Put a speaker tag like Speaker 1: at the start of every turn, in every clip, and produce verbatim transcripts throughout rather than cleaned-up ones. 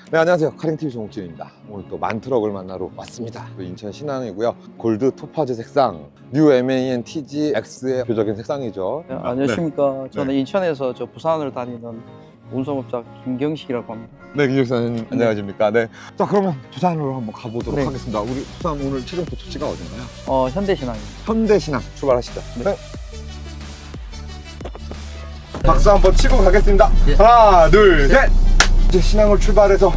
Speaker 1: 네, 안녕하세요. 카링티비 정욱진입니다. 오늘 또 만트럭을 만나러 왔습니다. 인천 신안이고요. 골드 토파즈 색상, 뉴 엠에이엔 티지엑스의 대표적인 색상이죠.
Speaker 2: 네, 안녕하십니까.
Speaker 1: 네.
Speaker 2: 저는
Speaker 1: 네.
Speaker 2: 인천에서 저 부산을 다니는 운송업자 김경식이라고 합니다.
Speaker 1: 네, 김경사님 안녕하십니까. 네. 자, 그러면 부산으로 한번 가보도록
Speaker 2: 네.
Speaker 1: 하겠습니다. 우리 부산 오늘 최종 도착지가 어딘가요?
Speaker 2: 어, 현대신항입니다.
Speaker 1: 현대신항 출발하시죠.
Speaker 2: 네.
Speaker 1: 네. 박수 한번 치고 가겠습니다.
Speaker 2: 예.
Speaker 1: 하나, 둘, 셋. 이제 신항을 출발해서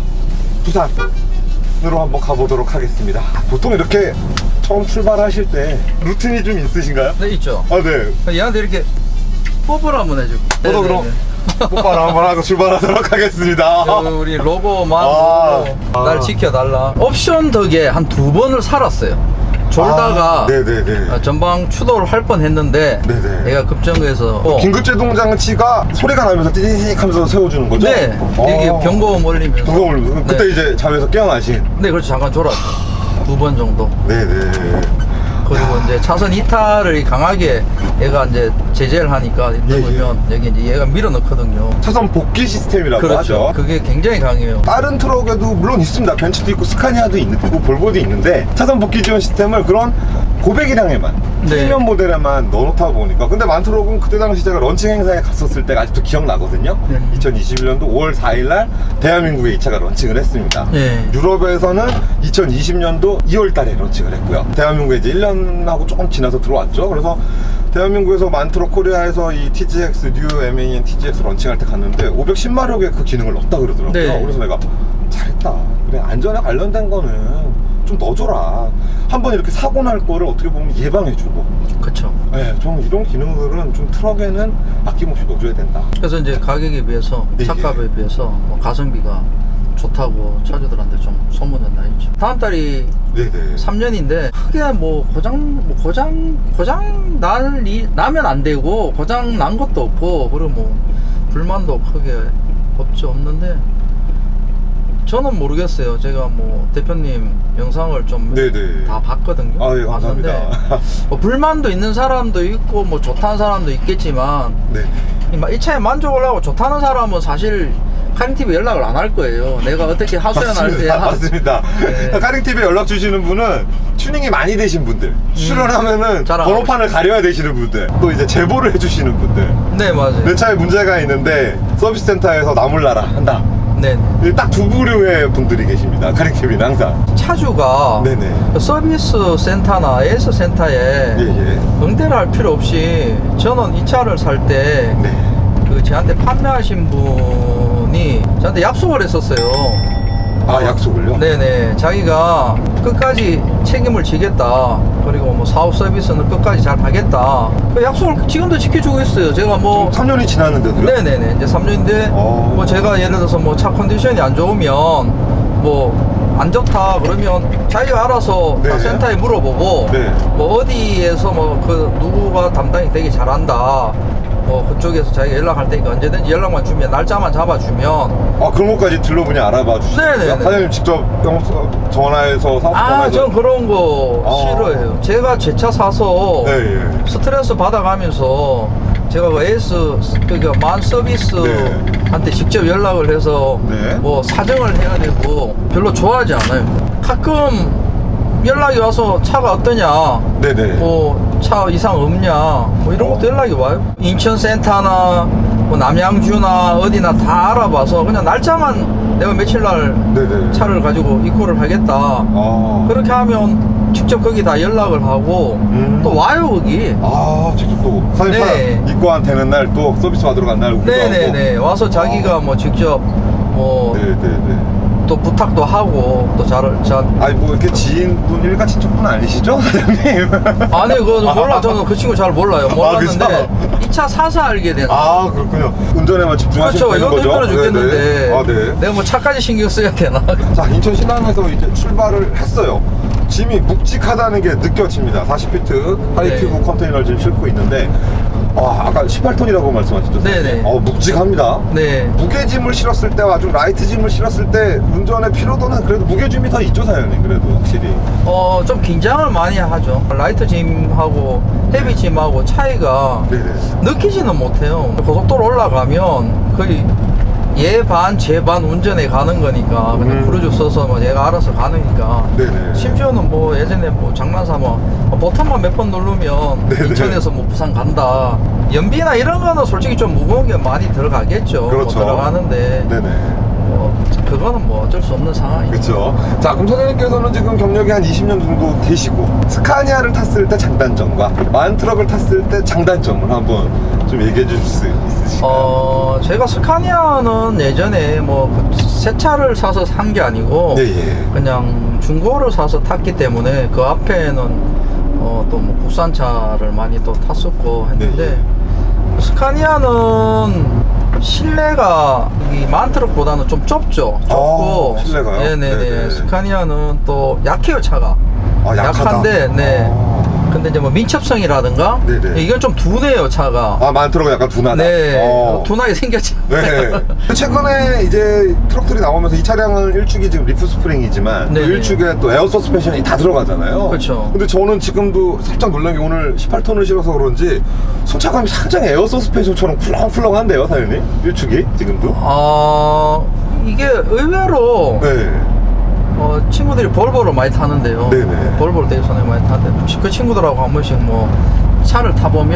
Speaker 1: 부산으로 한번 가보도록 하겠습니다. 보통 이렇게 처음 출발하실 때 루틴이 좀 있으신가요?
Speaker 2: 네, 있죠.
Speaker 1: 아, 네.
Speaker 2: 얘한테 이렇게 뽀뽀를 한번 해주고.
Speaker 1: 저도 그럼 뽀뽀를 한번 하고 출발하도록 하겠습니다.
Speaker 2: 우리 로고만
Speaker 1: 아,
Speaker 2: 보고 날
Speaker 1: 아.
Speaker 2: 지켜달라. 옵션 덕에 한 두 번을 살았어요. 졸다가
Speaker 1: 아, 네네네.
Speaker 2: 전방 추돌을 할 뻔 했는데
Speaker 1: 네네.
Speaker 2: 얘가 급정거해서 어.
Speaker 1: 긴급제동 장치가 소리가 나면서 띠디딕 하면서 세워주는 거죠?
Speaker 2: 네, 여기
Speaker 1: 아.
Speaker 2: 경고음 울리면서.
Speaker 1: 경고음 그때
Speaker 2: 네.
Speaker 1: 이제 자리에서 깨어나신.
Speaker 2: 네, 그렇죠. 잠깐 졸았죠. 두 번 정도.
Speaker 1: 네네.
Speaker 2: 그리고 이제 차선 이탈을 강하게 얘가 이제 제재를 하니까 넣으면
Speaker 1: 예,
Speaker 2: 여기 이제 얘가 밀어 넣거든요.
Speaker 1: 차선 복귀 시스템이라고
Speaker 2: 그렇죠.
Speaker 1: 하죠.
Speaker 2: 그게 굉장히 강해요.
Speaker 1: 다른 트럭에도 물론 있습니다. 벤츠도 있고 스카니아도 있고 볼보도 있는데 차선 복귀 지원 시스템을 그런 고배기량에만
Speaker 2: 네.
Speaker 1: 프리미엄 모델에만 넣어놓다 보니까 근데 만트럭은 그때 당시 제가 런칭 행사에 갔었을 때가 아직도 기억나거든요.
Speaker 2: 네.
Speaker 1: 이천이십일 년도 오월 사일날 대한민국에 이 차가 런칭을 했습니다.
Speaker 2: 네.
Speaker 1: 유럽에서는 이천이십 년도 이월 달에 런칭을 했고요. 대한민국에 이제 일 년하고 조금 지나서 들어왔죠. 그래서 대한민국에서 만트럭 코리아에서 이 티지엑스 뉴 엠에이엔 티지엑스 런칭할 때 갔는데 오백십 마력의 그 기능을 넣었다 그러더라고요.
Speaker 2: 네.
Speaker 1: 그래서 내가 잘했다. 그래, 안전에 관련된 거는 좀 넣어줘라. 한번 이렇게 사고 날 거를 어떻게 보면 예방해주고.
Speaker 2: 그렇죠.
Speaker 1: 네, 좀 이런 기능들은 좀 트럭에는 아낌없이 넣어줘야 된다.
Speaker 2: 그래서 이제 가격에 비해서
Speaker 1: 네,
Speaker 2: 차값에 비해서 뭐 가성비가 좋다고 차주들한테 좀 소문은 나 있죠. 다음 달이
Speaker 1: 네네.
Speaker 2: 삼 년인데 크게 뭐 고장 뭐 고장 고장 날이 나면 안 되고 고장 난 것도 없고 그리고 뭐 불만도 크게 없지 없는데 저는 모르겠어요. 제가 뭐 대표님 영상을 좀
Speaker 1: 네네.
Speaker 2: 다 봤거든요.
Speaker 1: 아, 예, 감사합니다.
Speaker 2: 봤는데 뭐 불만도 있는 사람도 있고 뭐 좋다는 사람도 있겠지만
Speaker 1: 네.
Speaker 2: 이 차에 만족을 하고 좋다는 사람은 사실 카링티비 연락을 안 할 거예요. 내가 어떻게 하소연할 때 하...
Speaker 1: 맞습니다.
Speaker 2: 네.
Speaker 1: 카링티비에 연락 주시는 분은 튜닝이 많이 되신 분들, 출연하면은
Speaker 2: 잘 안
Speaker 1: 번호판을 가려야 되시는 분들, 또 이제 제보를 해주시는 분들.
Speaker 2: 네, 맞아요.
Speaker 1: 내 차에 문제가 있는데 서비스 센터에서 나몰라라 한다.
Speaker 2: 네.
Speaker 1: 딱 두 부류의 분들이 계십니다. 카링티비는 항상.
Speaker 2: 차주가
Speaker 1: 네네.
Speaker 2: 서비스 센터나 에이스 센터에
Speaker 1: 예예.
Speaker 2: 응대를 할 필요 없이 저는 이 차를 살 때
Speaker 1: 네.
Speaker 2: 그 저한테 판매하신 분이 저한테 약속을 했었어요.
Speaker 1: 아, 약속을요?
Speaker 2: 네네. 자기가 끝까지 책임을 지겠다. 그리고 뭐 사업 서비스는 끝까지 잘 하겠다. 그 약속을 지금도 지켜주고 있어요. 제가 뭐
Speaker 1: 삼 년이 지났는데도요?
Speaker 2: 네네네. 이제 삼 년인데
Speaker 1: 어.
Speaker 2: 뭐 제가 예를 들어서 뭐 차 컨디션이 안 좋으면 뭐 안 좋다 그러면 자기가 알아서 다
Speaker 1: 네네.
Speaker 2: 센터에 물어보고
Speaker 1: 네.
Speaker 2: 뭐 어디에서 뭐 그 누구가 담당이 되게 잘한다. 뭐 그쪽에서 자기가 연락할 테니까 언제든지 연락만 주면 날짜만 잡아주면.
Speaker 1: 아, 그런 것까지 들러보니 알아봐 주시죠?
Speaker 2: 네네네.
Speaker 1: 사장님 직접 영수 전화해서 사업
Speaker 2: 아,
Speaker 1: 전화해서.
Speaker 2: 전 그런 거
Speaker 1: 아.
Speaker 2: 싫어해요. 제가 제 차 사서
Speaker 1: 네, 예.
Speaker 2: 스트레스 받아가면서 제가 그 에이스 그만 서비스한테 직접 연락을 해서
Speaker 1: 네.
Speaker 2: 뭐 사정을 해야 되고 별로 좋아하지 않아요. 가끔 연락이 와서 차가 어떠냐,
Speaker 1: 네네.
Speaker 2: 뭐 차 이상 없냐, 뭐 이런 것도 연락이 와요. 인천 센터나 뭐 남양주나 어디나 다 알아봐서 그냥 날짜만 내가 며칠 날
Speaker 1: 네네.
Speaker 2: 차를 가지고 입고를 하겠다.
Speaker 1: 아.
Speaker 2: 그렇게 하면 직접 거기 다 연락을 하고
Speaker 1: 음.
Speaker 2: 또 와요 거기.
Speaker 1: 아, 직접 또 사장님
Speaker 2: 네.
Speaker 1: 차 입고한 되는 날 또 서비스 받으러 간 날 오기도
Speaker 2: 네네네.
Speaker 1: 하고.
Speaker 2: 와서 자기가
Speaker 1: 아.
Speaker 2: 뭐 직접 뭐 또
Speaker 1: 네네네.
Speaker 2: 부탁도 하고 또 잘, 잘
Speaker 1: 아니 뭐 이렇게 지인분 일가 친척분 아니시죠, 사장님?
Speaker 2: 아니 그거 몰라. 저는 그 친구 잘 몰라요. 몰랐는데
Speaker 1: 그죠?
Speaker 2: 이 차 사서 알게 됐어.
Speaker 1: 아, 그렇군요. 운전에만 집중하시면
Speaker 2: 그렇죠.
Speaker 1: 되는
Speaker 2: 이것도
Speaker 1: 거죠?
Speaker 2: 힘들어 죽겠는데
Speaker 1: 네네. 아, 네.
Speaker 2: 내가 뭐 차까지 신경 써야 되나.
Speaker 1: 자, 인천 신항에서 이제 출발을 했어요. 짐이 묵직하다는 게 느껴집니다. 사십 피트 하이큐브
Speaker 2: 네.
Speaker 1: 컨테이너를 지금 싣고 있는데 아, 아까 십팔 톤이라고 말씀하셨죠?
Speaker 2: 네네.
Speaker 1: 어, 묵직합니다.
Speaker 2: 네.
Speaker 1: 무게짐을 실었을 때와 좀 라이트 짐을 실었을 때 운전의 피로도는 그래도 무게짐이 더 있죠, 사장님. 그래도 확실히.
Speaker 2: 어, 좀 긴장을 많이 하죠. 라이트 짐하고 헤비 짐하고 차이가
Speaker 1: 네네.
Speaker 2: 느끼지는 못해요. 고속도로 올라가면 거의 얘 반, 쟤 반 운전해 가는 거니까 그냥
Speaker 1: 음.
Speaker 2: 크루즈 써서 뭐 얘가 알아서 가니까.
Speaker 1: 네네.
Speaker 2: 심지어는 뭐 예전에 뭐 장난삼아 버튼만 몇 번 누르면
Speaker 1: 네네.
Speaker 2: 인천에서 뭐 부산 간다. 연비나 이런 거는 솔직히 좀 무거운 게 많이 들어가겠죠.
Speaker 1: 그렇죠.
Speaker 2: 뭐 들어가는데
Speaker 1: 네네.
Speaker 2: 뭐 그거는 뭐 어쩔 수 없는 상황이죠.
Speaker 1: 그렇죠. 자, 그럼 사장님께서는 지금 경력이 한 이십 년 정도 되시고 스카니아를 탔을 때 장단점과 만트럭을 tas을 때 장단점을 한번 좀 얘기해 주실 수 있으실까요?
Speaker 2: 어, 제가 스카니아는 예전에 뭐 새 차를 사서 산 게 아니고
Speaker 1: 예, 예.
Speaker 2: 그냥 중고를 사서 탔기 때문에 그 앞에는 어, 또 뭐 국산차를 많이 또 탔었고 했는데
Speaker 1: 네,
Speaker 2: 스카니아는 실내가 이 만트럭보다는 좀 좁죠. 좁고.
Speaker 1: 아, 실내가요?
Speaker 2: 네네네.
Speaker 1: 네네.
Speaker 2: 스카니아는 또 약해요, 차가.
Speaker 1: 아, 약하다.
Speaker 2: 약한데, 네.
Speaker 1: 아.
Speaker 2: 근데 이제 뭐 민첩성이라든가
Speaker 1: 네네.
Speaker 2: 이건 좀 둔해요, 차가.
Speaker 1: 아, 만트럭은 약간 둔하다.
Speaker 2: 네.
Speaker 1: 어.
Speaker 2: 둔하게 생겼죠.
Speaker 1: 네. 최근에 이제 트럭들이 나오면서 이 차량은 일축이 지금 리프 스프링이지만 또
Speaker 2: 네네.
Speaker 1: 일축에 또 에어 서스펜션이 다 들어가잖아요.
Speaker 2: 그렇죠.
Speaker 1: 근데 저는 지금도 살짝 놀란 게 오늘 십팔 톤을 실어서 그런지 승차감이 상당히 에어 서스펜션처럼 쿨렁쿨렁한데요, 사장님? 일축이 지금도?
Speaker 2: 아, 이게 의외로
Speaker 1: 네.
Speaker 2: 어, 친구들이 볼보를 많이 타는데요.
Speaker 1: 네네.
Speaker 2: 볼보를 되게 손에 많이 타는데 그 친구들하고 한 번씩 뭐 차를 타보면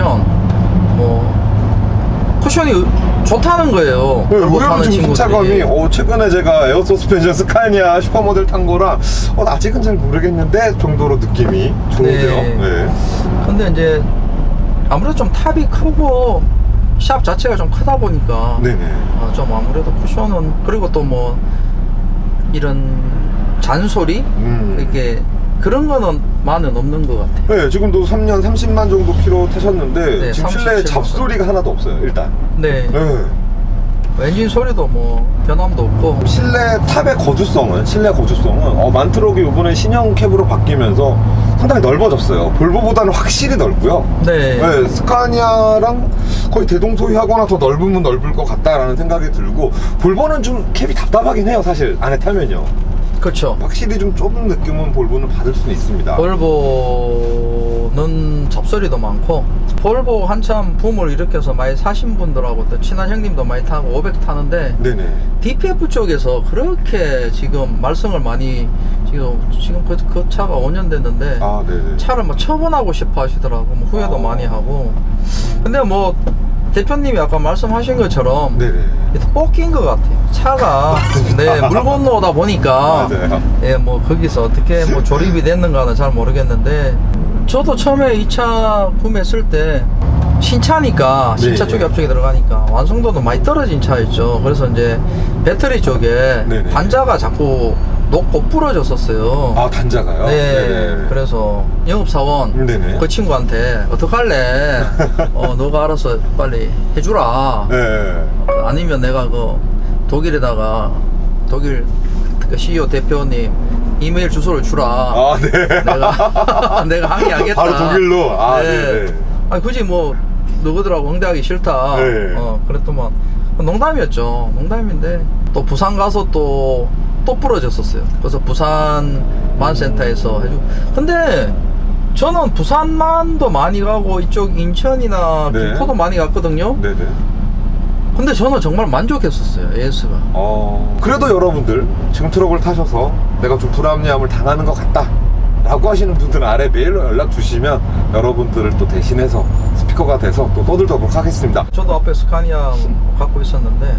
Speaker 2: 뭐 쿠션이 좋다는 거예요.
Speaker 1: 네,
Speaker 2: 볼보
Speaker 1: 의외로
Speaker 2: 타는
Speaker 1: 지금 승차감이
Speaker 2: 친구들이.
Speaker 1: 어, 최근에 제가 에어 서스펜션 스카니아 슈퍼모델 탄 거랑 어, 아직은 잘 모르겠는데 정도로 느낌이 좋은데요.
Speaker 2: 네.
Speaker 1: 네.
Speaker 2: 근데 이제 아무래도 좀 탑이 크고 샵 자체가 좀 크다 보니까
Speaker 1: 네네.
Speaker 2: 어, 좀 아무래도 쿠션은 그리고 또 뭐 이런 잔소리
Speaker 1: 음.
Speaker 2: 이렇게 그런 거는 많은 없는 것 같아요.
Speaker 1: 네, 지금도 삼 년 삼십만 정도 킬로 타셨는데
Speaker 2: 네,
Speaker 1: 지금 실내에
Speaker 2: 삼십칠 만
Speaker 1: 잡소리가 하나도 없어요, 일단.
Speaker 2: 네.
Speaker 1: 네.
Speaker 2: 엔진 소리도 뭐 변함도 없고.
Speaker 1: 실내 탑의 거주성은 실내 거주성은 어, 만트럭이 이번에 신형 캡으로 바뀌면서 상당히 넓어졌어요. 볼보보다는 확실히 넓고요.
Speaker 2: 네.
Speaker 1: 네, 스카니아랑 거의 대동소이하거나 더 넓으면 넓을 것 같다라는 생각이 들고 볼보는 좀 캡이 답답하긴 해요, 사실 안에 타면요.
Speaker 2: 그렇죠.
Speaker 1: 확실히 좀 좁은 느낌은 볼보는 받을 수는 있습니다.
Speaker 2: 볼보는 잡소리도 많고 볼보 한참 붐을 일으켜서 많이 사신 분들하고 또 친한 형님도 많이 타고 오백 타는데
Speaker 1: 네네.
Speaker 2: 디피에프 쪽에서 그렇게 지금 말썽을 많이 지금 지금 그, 그 차가 오 년 됐는데
Speaker 1: 아, 네네.
Speaker 2: 차를 뭐 처분하고 싶어 하시더라고. 뭐 후회도
Speaker 1: 아.
Speaker 2: 많이 하고. 근데 뭐 대표님이 아까 말씀하신 것처럼
Speaker 1: 네네.
Speaker 2: 뽑긴 것 같아요. 차가 네, 물 건너오다 보니까
Speaker 1: 맞아요.
Speaker 2: 예, 뭐 거기서 어떻게 뭐 조립이 됐는가는 잘 모르겠는데 저도 처음에 이 차 구매했을 때 신차니까 신차
Speaker 1: 네,
Speaker 2: 쪽에
Speaker 1: 네.
Speaker 2: 앞쪽에 들어가니까 완성도도 많이 떨어진 차였죠. 그래서 이제 배터리 쪽에
Speaker 1: 네, 네.
Speaker 2: 단자가 자꾸 녹고 부러졌었어요.
Speaker 1: 아, 단자가요?
Speaker 2: 네,
Speaker 1: 네네.
Speaker 2: 그래서 영업사원
Speaker 1: 네네.
Speaker 2: 그 친구한테 어떡할래? 어, 너가 알아서 빨리 해주라.
Speaker 1: 네.
Speaker 2: 아니면 내가 그 독일에다가 독일 그 씨이오 대표님 이메일 주소를 주라.
Speaker 1: 아, 네.
Speaker 2: 내가 내가 항의하겠다.
Speaker 1: 바로 독일로? 아, 네네.
Speaker 2: 아니 굳이 뭐 누구들하고 응대하기 싫다.
Speaker 1: 네.
Speaker 2: 어, 그랬더만 농담이었죠. 농담인데 또 부산 가서 또 또 부러졌었어요. 그래서 부산 만센터에서 해주고. 근데 저는 부산만도 많이 가고 이쪽 인천이나
Speaker 1: 네.
Speaker 2: 김포도 많이 갔거든요.
Speaker 1: 네네.
Speaker 2: 근데 저는 정말 만족했었어요, 에이에스가.
Speaker 1: 어, 그래도 여러분들 지금 트럭을 타셔서 내가 좀 불합리함을 당하는 것 같다 라고 하시는 분들은 아래 메일로 연락 주시면 여러분들을 또 대신해서 스피커가 돼서 또 떠들도록 하겠습니다.
Speaker 2: 저도 앞에 스카니아 갖고 있었는데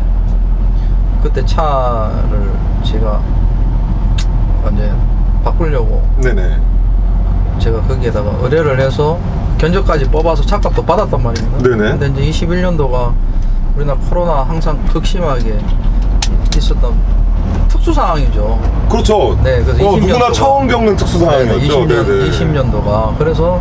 Speaker 2: 그때 차를 제가 이제 바꾸려고
Speaker 1: 네네.
Speaker 2: 제가 거기에다가 의뢰를 해서 견적까지 뽑아서 차값도 받았단 말입니다.
Speaker 1: 네네.
Speaker 2: 근데 이제 이십일 년도가 우리나라 코로나 항상 극심하게 있었던 특수 상황이죠.
Speaker 1: 그렇죠.
Speaker 2: 네, 그래서
Speaker 1: 어,
Speaker 2: 이십 년도가
Speaker 1: 누구나 처음 겪는 특수 상황이었죠.
Speaker 2: 이십 년,
Speaker 1: 네네.
Speaker 2: 이십 년도가 그래서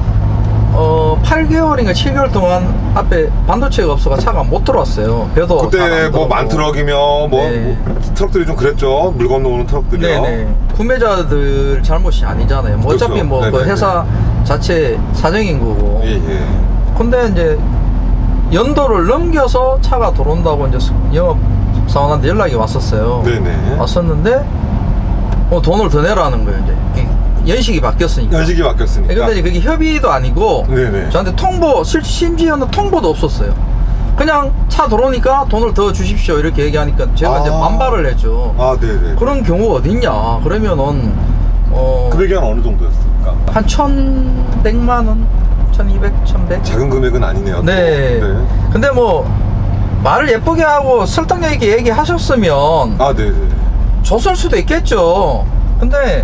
Speaker 2: 어, 팔 개월인가 칠 개월 동안 앞에 반도체가 없어가 차가 못 들어왔어요. 배도
Speaker 1: 그때
Speaker 2: 잘안
Speaker 1: 뭐
Speaker 2: 들어오고.
Speaker 1: 만트럭이며 뭐,
Speaker 2: 네.
Speaker 1: 뭐 트럭들이 좀 그랬죠. 물 건너오는 트럭들이요.
Speaker 2: 네네. 구매자들 잘못이 아니잖아요. 뭐
Speaker 1: 그렇죠.
Speaker 2: 어차피 뭐 그
Speaker 1: 네네네.
Speaker 2: 회사 자체 사정인 거고.
Speaker 1: 예, 예.
Speaker 2: 근데 이제 연도를 넘겨서 차가 들어온다고 이제 영업 사원한테 연락이 왔었어요.
Speaker 1: 네네.
Speaker 2: 왔었는데 어, 돈을 더 내라는 거예요. 이제 연식이 바뀌었으니까.
Speaker 1: 연식이 바뀌었으니까.
Speaker 2: 근데 이제 그게 협의도 아니고
Speaker 1: 네네.
Speaker 2: 저한테 통보, 실- 심지어는 통보도 없었어요. 그냥 차 들어오니까 돈을 더 주십시오 이렇게 얘기하니까 제가
Speaker 1: 아.
Speaker 2: 이제 반발을 했죠.
Speaker 1: 아, 네네.
Speaker 2: 그런 경우가 어딨냐. 그러면은 어,
Speaker 1: 금액이 한 어느 정도였습니까?
Speaker 2: 한 천백만 원, 천이백, 천백.
Speaker 1: 작은 금액은 아니네요.
Speaker 2: 네.
Speaker 1: 네.
Speaker 2: 근데 뭐 말을 예쁘게 하고 설득력 있게 얘기하셨으면
Speaker 1: 아, 네네.
Speaker 2: 줬을 수도 있겠죠. 근데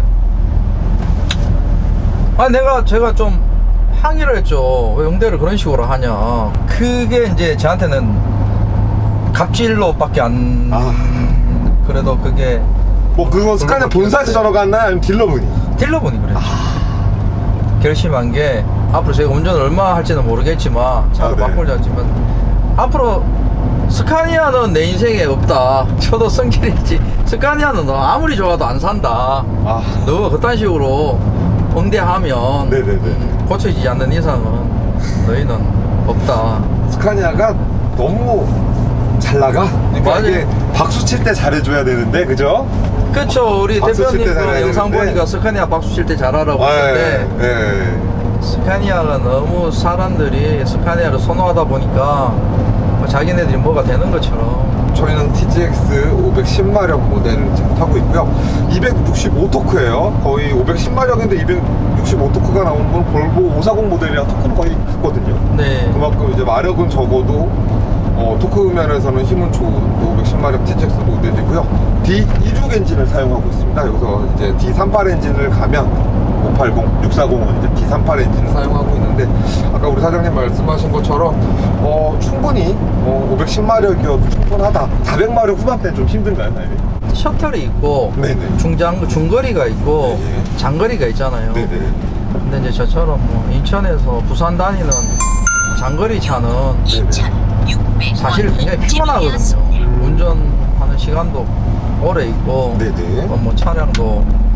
Speaker 2: 아 내가 제가 좀 항의를 했죠. 왜 응대를 그런 식으로 하냐. 그게 이제 저한테는 갑질로밖에 안
Speaker 1: 아.
Speaker 2: 그래도 그게
Speaker 1: 뭐 그건 스카니아 본사에서 전화가 왔나요? 아니면 딜러분이?
Speaker 2: 딜러분이 그랬죠. 아. 결심한 게 앞으로 제가 운전을 얼마 할지는 모르겠지만 차를
Speaker 1: 아, 네.
Speaker 2: 바꾸려 하지만 앞으로 스카니아는 내 인생에 없다. 저도 성질이지. 스카니아는 너 아무리 좋아도 안 산다.
Speaker 1: 아.
Speaker 2: 너 그딴 식으로 응대하면
Speaker 1: 네네네.
Speaker 2: 음, 고쳐지지 않는 이상은 너희는 없다.
Speaker 1: 스카니아가 너무 잘 나가? 그러니까
Speaker 2: 맞아요.
Speaker 1: 이게 박수 칠 때 잘해줘야 되는데, 그죠?
Speaker 2: 그렇죠. 우리
Speaker 1: 박수 칠
Speaker 2: 대표님
Speaker 1: 때
Speaker 2: 그
Speaker 1: 잘해야
Speaker 2: 영상
Speaker 1: 되는데.
Speaker 2: 보니까 스카니아 박수 칠 때 잘하라고
Speaker 1: 아,
Speaker 2: 했는데
Speaker 1: 예, 예.
Speaker 2: 스카니아가 너무 사람들이 스카니아를 선호하다 보니까 뭐 자기네들이 뭐가 되는 것처럼.
Speaker 1: 저희는 티지엑스 오백십 마력 모델을 지금 타고 있고요. 이백육십오 토크예요. 거의 오백십 마력인데 이백육십오 토크가 나오는 건 볼보 오사공 모델이랑 토크는 거의 같거든요.
Speaker 2: 네.
Speaker 1: 그만큼 이제 마력은 적어도 어, 토크 면에서는 힘은 좋은 오백십 마력 티지엑스 모델이고요. 디 이십육 엔진을 사용하고 있습니다. 여기서 이제 디 삼십팔 엔진을 가면 오백팔십, 육백사십은 이제 디 삼십팔 엔진을 사용하고 있는데, 아까 우리 사장님 말씀하신 것처럼 어, 충분히 어, 오백십 마력이어도 충분하다. 사백 마력 후반대는 좀 힘든가요, 사장님?
Speaker 2: 셔틀이 있고
Speaker 1: 네네.
Speaker 2: 중장 중거리가 있고
Speaker 1: 네네.
Speaker 2: 장거리가 있잖아요.
Speaker 1: 네네.
Speaker 2: 근데 이제 저처럼 뭐 인천에서 부산 다니는 장거리 차는 사실 굉장히 피곤하거든요. 운전하는 시간도 오래 있고
Speaker 1: 네네.
Speaker 2: 어, 뭐 차량도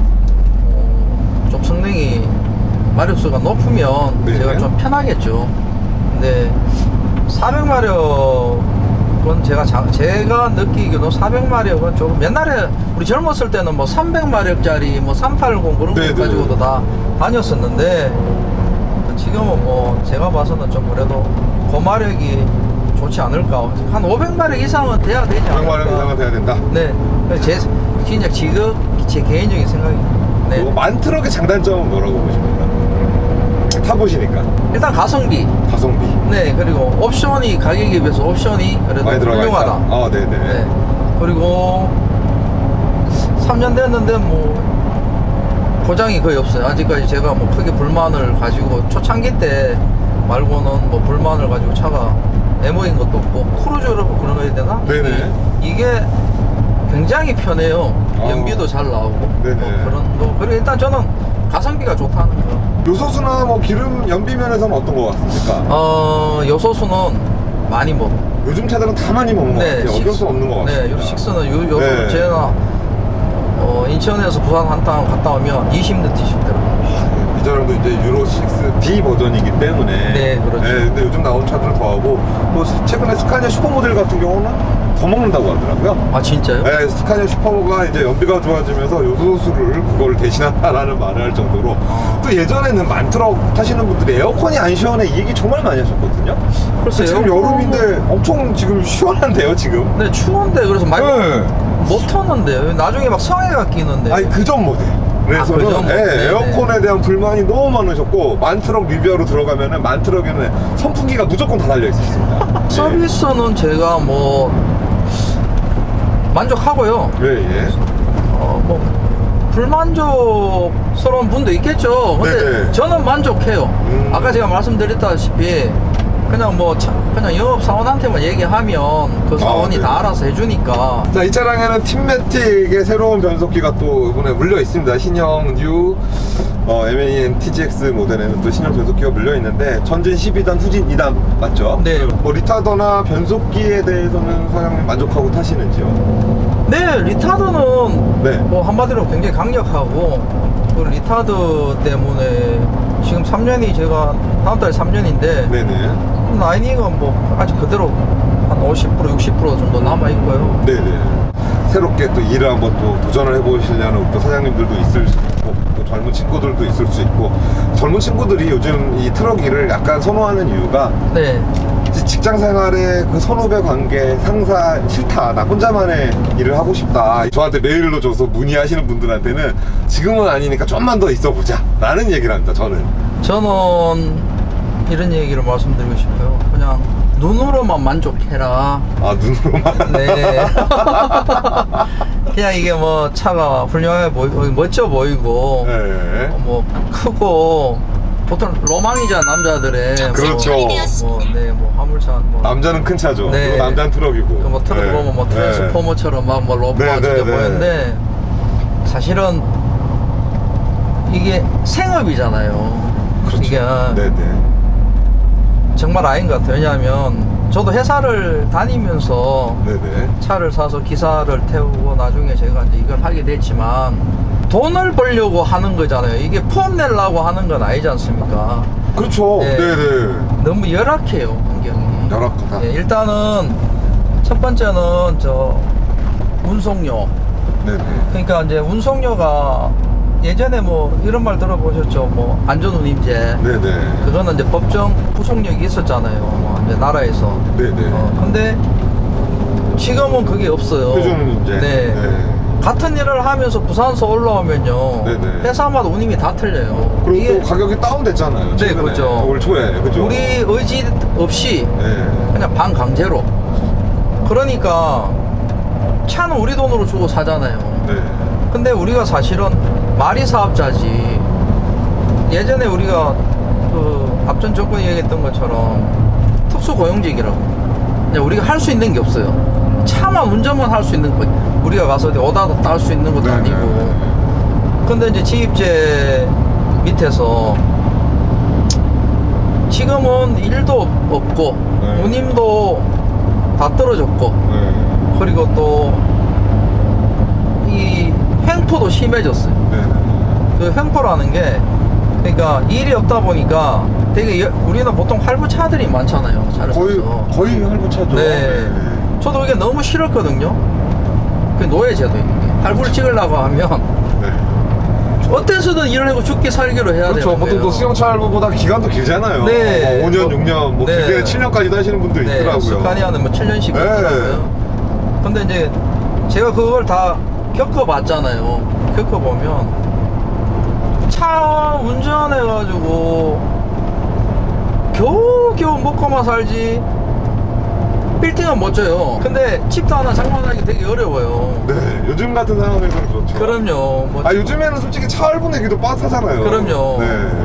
Speaker 2: 어, 좀 성능이 마력수가 높으면
Speaker 1: 네네.
Speaker 2: 제가 좀 편하겠죠. 근데 사백 마력은 제가 자, 제가 느끼기로 사백 마력은 조금 옛날에 우리 젊었을 때는 뭐 삼백 마력짜리 뭐 삼백팔십 그런
Speaker 1: 네네.
Speaker 2: 거 가지고도 다 다녔었는데 지금은 뭐 제가 봐서는 좀 그래도 고마력이 좋지 않을까. 한 오백 마력 이상은 돼야 되지 않을까.
Speaker 1: 오백 마력 이상은 돼야 된다.
Speaker 2: 네, 제 진짜 지극 제 개인적인 생각입니다. 네.
Speaker 1: 그리고 만트럭의 장단점은 뭐라고 보십니까? 타보시니까.
Speaker 2: 일단 가성비.
Speaker 1: 가성비.
Speaker 2: 네, 그리고 옵션이 가격에 비해서 옵션이 그래도
Speaker 1: 많이 들어가 있다.
Speaker 2: 훌륭하다.
Speaker 1: 아, 네네.
Speaker 2: 네. 그리고 삼 년 됐는데 뭐 고장이 거의 없어요. 아직까지 제가 뭐 크게 불만을 가지고 초창기 때 말고는 뭐 불만을 가지고 차가 에모인 것도 없고 크루즈라고 그런 거 해야 되나?
Speaker 1: 네네.
Speaker 2: 이게 굉장히 편해요.
Speaker 1: 아.
Speaker 2: 연비도 잘 나오고
Speaker 1: 네네.
Speaker 2: 뭐 그런 거. 그리고 일단 저는 가성비가 좋다는 거.
Speaker 1: 요소수나 뭐 기름 연비 면에서는 어떤 것 같습니까?
Speaker 2: 어 요소수는 많이 먹어.
Speaker 1: 요즘 차들은 다 많이 먹는 것 같아요. 어쩔 수 없는 것 같습니다.
Speaker 2: 네, 유로식스는 요, 요소
Speaker 1: 네.
Speaker 2: 제가 어, 인천에서 부산 한탕 갔다 오면 이십 리터씩 들어.
Speaker 1: 이 차량도 이제 유로 육 디 버전이기 때문에.
Speaker 2: 네, 그렇죠.
Speaker 1: 근데 요즘 나온 차들은 더 하고, 또 최근에 스카니아 슈퍼 모델 같은 경우는 더 먹는다고 하더라고요.
Speaker 2: 아 진짜요?
Speaker 1: 네, 스카니아 슈퍼가 이제 연비가 좋아지면서 요소수를 그걸 대신한다라는 말을 할 정도로. 또 예전에는 만트럭 타시는 분들이 에어컨이 안 시원해 이 얘기 정말 많이 하셨거든요.
Speaker 2: 글쎄요.
Speaker 1: 지금 여름인데 엄청 지금 시원한데요, 지금.
Speaker 2: 네, 추운데 그래서 말
Speaker 1: 네.
Speaker 2: 못 터는데요. 나중에 막 성해가 끼는데.
Speaker 1: 아니 그전 모델. 그래서는
Speaker 2: 아, 그전
Speaker 1: 예,
Speaker 2: 모델.
Speaker 1: 에어컨에 대한 불만이 너무 많으셨고, 만트럭 리뷰하러 들어가면은 만트럭에는 선풍기가 무조건 다 달려 있었습니다.
Speaker 2: 서비스는 제가 뭐 만족하고요.
Speaker 1: 예, 예.
Speaker 2: 어, 뭐 불만족스러운 분도 있겠죠. 근데
Speaker 1: 네.
Speaker 2: 저는 만족해요.
Speaker 1: 음.
Speaker 2: 아까 제가 말씀드렸다시피 그냥 뭐 차, 그냥 영업 사원한테만 얘기하면 그 사원이
Speaker 1: 아, 네.
Speaker 2: 다 알아서 해주니까.
Speaker 1: 자, 이 차량에는 팀매틱의 새로운 변속기가 또 이번에 물려 있습니다. 신형 뉴 어, 엠에이엔 티지엑스 모델에는 또 신형 변속기가 물려 있는데, 전진 십이 단, 후진 이 단 맞죠?
Speaker 2: 네.
Speaker 1: 뭐 리타더나 변속기에 대해서는 사장님 만족하고 타시는지요?
Speaker 2: 네, 리타드는
Speaker 1: 네.
Speaker 2: 뭐 한마디로 굉장히 강력하고, 그 리타드 때문에 지금 삼 년이 제가 다음 달에 삼 년인데
Speaker 1: 네네.
Speaker 2: 라이닝은 뭐 아직 그대로 한 오십 퍼센트 육십 퍼센트 정도 남아 있고요.
Speaker 1: 네네. 새롭게 또 일을 한번 또 도전을 해보시려는 또 사장님들도 있을 수 있고, 또 젊은 친구들도 있을 수 있고, 젊은 친구들이 요즘 이 트럭 일을 약간 선호하는 이유가
Speaker 2: 네.
Speaker 1: 직장 생활의 그 선후배 관계, 상사 싫다, 나 혼자만의 일을 하고 싶다, 저한테 메일로 줘서 문의하시는 분들한테는 지금은 아니니까 좀만 더 있어 보자 라는 얘기를 합니다. 저는
Speaker 2: 저는 이런 얘기를 말씀드리고 싶어요. 그냥 눈으로만 만족해라.
Speaker 1: 아, 눈으로만.
Speaker 2: 네. 그냥 이게 뭐 차가 훌륭해 보이고 멋져 보이고
Speaker 1: 네.
Speaker 2: 뭐 크고 보통 로망이잖아, 남자들의.
Speaker 1: 그렇죠.
Speaker 2: 뭐, 네, 뭐 화물차 뭐
Speaker 1: 남자는 큰 차죠.
Speaker 2: 네.
Speaker 1: 그리고 남자는 트럭이고.
Speaker 2: 그 뭐 트럭
Speaker 1: 네.
Speaker 2: 보면 뭐 트랜스포머처럼 막 뭐 로프가
Speaker 1: 네, 네,
Speaker 2: 진짜
Speaker 1: 네.
Speaker 2: 보이는데 사실은 이게 생업이잖아요.
Speaker 1: 그렇죠.
Speaker 2: 이게
Speaker 1: 네네.
Speaker 2: 정말 아닌 것 같아요. 왜냐하면 저도 회사를 다니면서
Speaker 1: 네네.
Speaker 2: 차를 사서 기사를 태우고 나중에 제가 이제 이걸 하게 됐지만 돈을 벌려고 하는 거잖아요. 이게 폼 내려고 하는 건 아니지 않습니까?
Speaker 1: 그렇죠.
Speaker 2: 네.
Speaker 1: 네네.
Speaker 2: 너무 열악해요, 환경이.
Speaker 1: 열악하다.
Speaker 2: 예, 일단은 첫 번째는 저 운송료.
Speaker 1: 네네.
Speaker 2: 그러니까 이제 운송료가 예전에 뭐 이런 말 들어보셨죠? 뭐 안전운임제.
Speaker 1: 네네.
Speaker 2: 그거는 이제 법정 구속력이 있었잖아요. 뭐 이제 나라에서.
Speaker 1: 네네.
Speaker 2: 어, 근데 지금은 그게 없어요.
Speaker 1: 표준운임제.
Speaker 2: 네.
Speaker 1: 네.
Speaker 2: 같은 일을 하면서 부산서 올라오면요.
Speaker 1: 네네.
Speaker 2: 회사마다 운임이 다 틀려요.
Speaker 1: 그리고
Speaker 2: 이게
Speaker 1: 또 가격이 다운됐잖아요.
Speaker 2: 네,
Speaker 1: 최근에.
Speaker 2: 그죠.
Speaker 1: 올 초에. 그죠.
Speaker 2: 우리 의지 없이
Speaker 1: 네.
Speaker 2: 그냥 반강제로. 그러니까 차는 우리 돈으로 주고 사잖아요.
Speaker 1: 네. 근데
Speaker 2: 근데 우리가 사실은 마리 사업자지. 예전에 우리가 그 앞전 정권이 얘기했던 것처럼 특수고용직이라고. 근데 우리가 할 수 있는 게 없어요. 차만 운전만 할 수 있는 거. 우리가 가서 오다도 딸 수 있는 것도
Speaker 1: 네,
Speaker 2: 아니고.
Speaker 1: 네.
Speaker 2: 근데 이제 지입제 밑에서 지금은 일도 없고
Speaker 1: 네.
Speaker 2: 운임도 다 떨어졌고
Speaker 1: 네.
Speaker 2: 그리고 또 이 횡포도 심해졌어요.
Speaker 1: 네.
Speaker 2: 그 횡포라는 게 그러니까 일이 없다 보니까 되게 여- 우리는 보통 할부차들이 많잖아요. 차를
Speaker 1: 거의
Speaker 2: 사서.
Speaker 1: 거의 할부차죠.
Speaker 2: 네. 저도 이게 너무 싫었거든요. 그 노예제도 이게 할부를 찍으려고 하면
Speaker 1: 네.
Speaker 2: 어때서든 일을 하고 죽기 살기로 해야
Speaker 1: 그렇죠.
Speaker 2: 되는
Speaker 1: 보통
Speaker 2: 거예요.
Speaker 1: 또 수영차 할부보다 기간도 길잖아요.
Speaker 2: 네.
Speaker 1: 뭐 오 년,
Speaker 2: 뭐,
Speaker 1: 육 년, 뭐
Speaker 2: 네.
Speaker 1: 길게 칠 년까지도 하시는 분들이
Speaker 2: 네,
Speaker 1: 있더라고요.
Speaker 2: 스카니아는 뭐 칠 년씩
Speaker 1: 네.
Speaker 2: 있더라고요. 근데 이제 제가 그걸 다 겪어봤잖아요. 겪어보면 차 운전해가지고 겨우겨우 먹고만 살지 빌딩은 멋져요. 근데 집도 하나 장만하기 되게 어려워요.
Speaker 1: 네, 요즘 같은 상황에서는 그렇죠.
Speaker 2: 그럼요. 뭐
Speaker 1: 아, 요즘에는 솔직히 차 할부 내기도 빡하잖아요.
Speaker 2: 그럼요.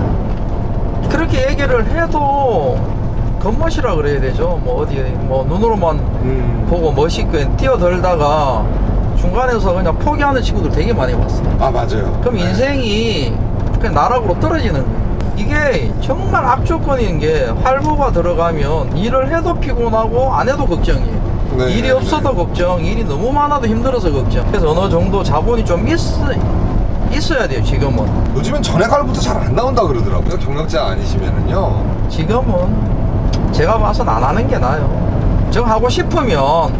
Speaker 1: 네.
Speaker 2: 그렇게 얘기를 해도 겉멋이라 그래야 되죠. 뭐 어디 뭐 눈으로만
Speaker 1: 음.
Speaker 2: 보고 멋있게 뛰어들다가 중간에서 그냥 포기하는 친구들 되게 많이 봤어요.
Speaker 1: 아, 맞아요.
Speaker 2: 그럼
Speaker 1: 네.
Speaker 2: 인생이 그냥 나락으로 떨어지는 거예요. 이게 정말 악조건인 게 할부가 들어가면 일을 해도 피곤하고 안 해도 걱정이에요.
Speaker 1: 네,
Speaker 2: 일이
Speaker 1: 네,
Speaker 2: 없어도
Speaker 1: 네.
Speaker 2: 걱정, 일이 너무 많아도 힘들어서 걱정. 그래서 어느 정도 자본이 좀 있, 있어야 돼요, 지금은.
Speaker 1: 요즘엔 전액 할부도 잘 안 나온다 그러더라고요. 경력자 아니시면은요.
Speaker 2: 지금은 제가 봐선 안 하는 게 나아요. 정 하고 싶으면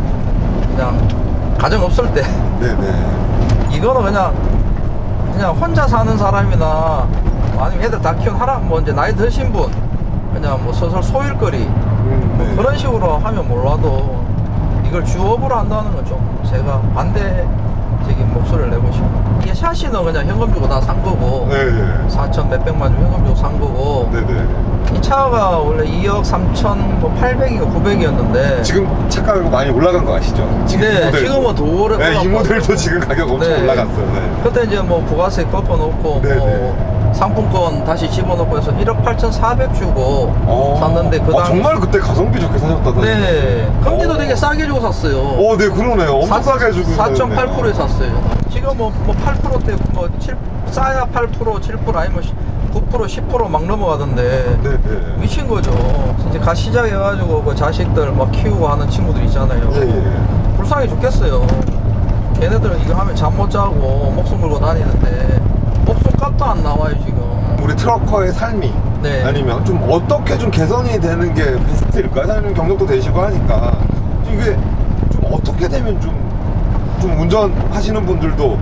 Speaker 2: 그냥 가정 없을 때
Speaker 1: 네네.
Speaker 2: 이거는 그냥 그냥 혼자 사는 사람이나 아니면 애들 다 키운 하라 뭐 이제 나이 드신 분 그냥 뭐 슬슬 소일거리
Speaker 1: 음,
Speaker 2: 뭐
Speaker 1: 네.
Speaker 2: 그런 식으로 하면 몰라도 이걸 주업으로 한다는 건 좀 제가 반대적인 목소리를 내고 싶어요. 이게 샤시는 그냥 현금 주고 다 산 거고
Speaker 1: 네.
Speaker 2: 사천 몇백만 주 현금 주고 산 거고
Speaker 1: 네네.
Speaker 2: 이 차가 원래 이억 삼천 뭐 팔백인가 구백이었는데
Speaker 1: 지금 차가가 많이 올라간 거 아시죠? 지금 이
Speaker 2: 네,
Speaker 1: 모델도.
Speaker 2: 지금은 더 오래
Speaker 1: 네, 이
Speaker 2: 올라갔고.
Speaker 1: 모델도 지금 가격 엄청
Speaker 2: 네.
Speaker 1: 올라갔어요. 네.
Speaker 2: 그때 이제 뭐 부가세 꺾어놓고
Speaker 1: 네네.
Speaker 2: 뭐 상품권 다시 집어넣고 해서 일억 팔천사백 주고
Speaker 1: 어.
Speaker 2: 샀는데 그
Speaker 1: 아,
Speaker 2: 당
Speaker 1: 정말 그때 가성비 좋게 사셨다던데.
Speaker 2: 네 금리도
Speaker 1: 어.
Speaker 2: 되게 싸게 주고 샀어요.
Speaker 1: 어, 네, 그러네요. 엄청 싸게 해주고.
Speaker 2: 사 점 팔 퍼센트에 샀어요. 지금 뭐, 뭐 팔 퍼센트대 뭐 칠, 싸야 팔 퍼센트, 칠 퍼센트 아니면 구 퍼센트, 십 퍼센트 막 넘어가던데
Speaker 1: 네네.
Speaker 2: 미친 거죠. 이제 가 시작해가지고 그 자식들 막 키우고 하는 친구들 있잖아요.
Speaker 1: 예, 예.
Speaker 2: 불쌍해 죽겠어요. 걔네들은 이거 하면 잠 못 자고 목숨 걸고 다니는데 목숨값도 안 나와요 지금.
Speaker 1: 우리 트럭커의 삶이
Speaker 2: 네.
Speaker 1: 아니면 좀 어떻게 좀 개선이 되는 게 베스트일까요? 사장님 경력도 되시고 하니까 이게 좀 어떻게 되면 좀, 좀 운전하시는 분들도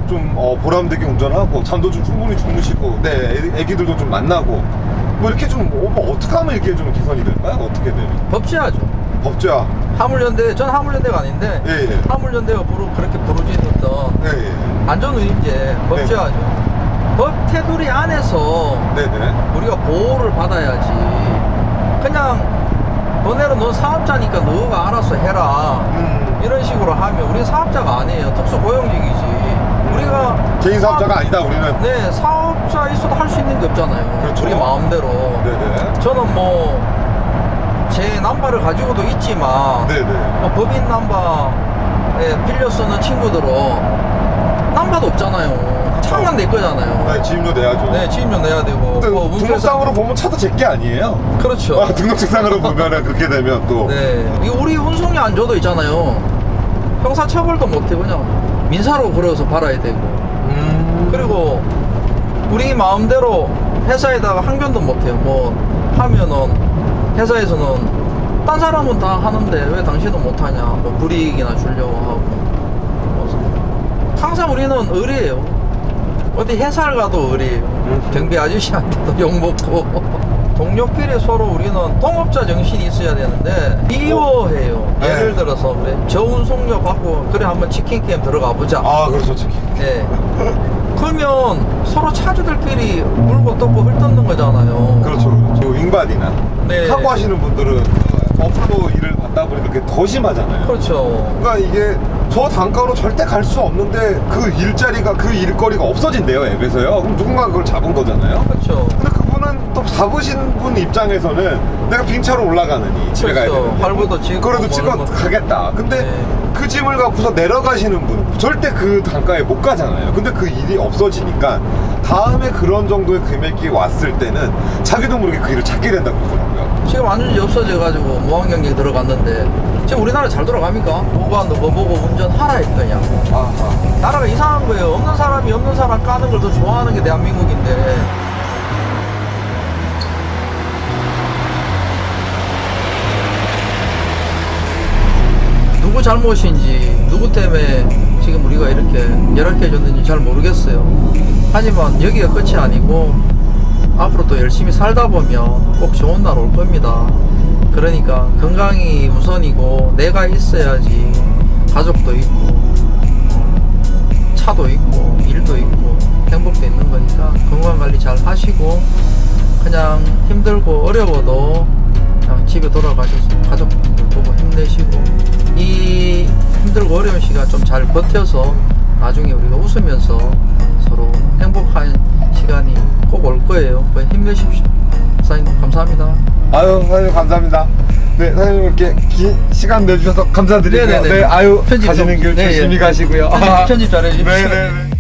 Speaker 1: 좀 어, 보람되게 운전하고 잠도 좀 충분히 주무시고 내 애- 애기들도 좀 만나고 뭐 이렇게 좀 뭐, 뭐 어떻게 하면 이렇게 좀 개선이 될까요? 어떻게 돼요?
Speaker 2: 법제하죠.
Speaker 1: 법제화.
Speaker 2: 화물연대, 전 화물연대가 아닌데
Speaker 1: 예, 예.
Speaker 2: 화물연대가 부르, 그렇게 부르짖었던
Speaker 1: 예, 예.
Speaker 2: 안전운임제 법제하죠. 법 테두리 안에서
Speaker 1: 네네.
Speaker 2: 우리가 보호를 받아야지. 그냥 너네로 너 사업자니까 너가 알아서 해라
Speaker 1: 음.
Speaker 2: 이런 식으로 하면 우리 사업자가 아니에요. 특수고용직이지. 우리가
Speaker 1: 개인 사업자가 아니다 우리는.
Speaker 2: 네, 사업자 있어도 할 수 있는 게 없잖아요.
Speaker 1: 그렇죠.
Speaker 2: 우리 마음대로.
Speaker 1: 네네.
Speaker 2: 저는 뭐 제 남바를 가지고도 있지만
Speaker 1: 네네.
Speaker 2: 뭐 법인 남바에 빌려 쓰는 친구들은 남바도 없잖아요. 차만 내 거잖아요.
Speaker 1: 네, 지임료 내야죠.
Speaker 2: 네, 지임료 내야 되고.
Speaker 1: 근데
Speaker 2: 뭐 운송사-
Speaker 1: 등록상으로 보면 차도 제게 아니에요.
Speaker 2: 그렇죠.
Speaker 1: 아, 등록증상으로 보면은 그렇게 되면 또.
Speaker 2: 네, 이 우리 운송료 안 줘도 있잖아요. 형사처벌도 못해 그냥 민사로 걸어서 팔아야 되고.
Speaker 1: 음.
Speaker 2: 그리고 우리 마음대로 회사에다가 항변도 못해요. 뭐 하면은 회사에서는 딴 사람은 다 하는데 왜 당신은 못하냐, 뭐 불이익이나 주려고 하고. 뭐 항상 우리는 의리예요. 어디 회사를 가도 의리예요.
Speaker 1: 음.
Speaker 2: 경비 아저씨한테도 욕먹고. 동료끼리 서로 우리는 동업자 정신이 있어야 되는데 미워해요.
Speaker 1: 네.
Speaker 2: 예를 들어서 그래, 저 운송료 받고 그래 한번 치킨 게임 들어가 보자.
Speaker 1: 아, 그렇죠. 치킨.
Speaker 2: 네. 그러면 서로 차주들끼리 물고 뜯고 훑뜯는 거잖아요.
Speaker 1: 그렇죠. 그리고 윙바디나
Speaker 2: 네.
Speaker 1: 하고 하시는 분들은 어플로 일을 받다 보니까 그게 더 심하잖아요.
Speaker 2: 그렇죠.
Speaker 1: 그러니까 이게 저 단가로 절대 갈 수 없는데 그 일자리가 그 일거리가 없어진대요 앱에서요. 그럼 누군가 그걸 잡은 거잖아요.
Speaker 2: 그렇죠.
Speaker 1: 근데 그분은 또 잡으신 분 입장에서는 내가 빙차로 올라가느니 집에 가야
Speaker 2: 그렇죠.
Speaker 1: 되는데
Speaker 2: 할부도 지고
Speaker 1: 그래도
Speaker 2: 뭐
Speaker 1: 찍어
Speaker 2: 이런 거.
Speaker 1: 가겠다. 근데
Speaker 2: 네.
Speaker 1: 그 짐을 갖고서 내려가시는 분 절대 그 단가에 못 가잖아요. 근데 그 일이 없어지니까 다음에 그런 정도의 금액이 왔을 때는 자기도 모르게 그 일을 찾게 된다고 그러더라고요.
Speaker 2: 지금 완전히 없어져 가지고 무한경쟁 들어갔는데 지금 우리나라 잘 돌아갑니까? 누가 너 보고 운전하라 했더냐.
Speaker 1: 아하.
Speaker 2: 나라가 이상한 거예요. 없는 사람이 없는 사람 까는 걸 더 좋아하는 게 대한민국인데. 누구 잘못인지 누구 때문에 지금 우리가 이렇게 열악해졌는지 잘 모르겠어요. 하지만 여기가 끝이 아니고 앞으로 또 열심히 살다 보면 꼭 좋은 날 올 겁니다. 그러니까 건강이 우선이고 내가 있어야지 가족도 있고 차도 있고 일도 있고 행복도 있는 거니까 건강관리 잘 하시고 그냥 힘들고 어려워도 그냥 집에 돌아가셔서 가족분들 보고 힘내시고 이 힘들고 어려운 시간 좀 잘 버텨서 나중에 우리가 웃으면서 서로 행복한 시간이 꼭 올 거예요. 힘내십시오. 사장님 감사합니다.
Speaker 1: 아유, 사장님 감사합니다. 네, 사장님 이렇게 긴 시간 내주셔서 감사드리고요.
Speaker 2: 네네네.
Speaker 1: 네, 아유,
Speaker 2: 편집
Speaker 1: 가시는
Speaker 2: 좀-
Speaker 1: 길
Speaker 2: 네,
Speaker 1: 조심히
Speaker 2: 예.
Speaker 1: 가시고요.
Speaker 2: 편집, 편집 잘해주십시오.
Speaker 1: 네네네.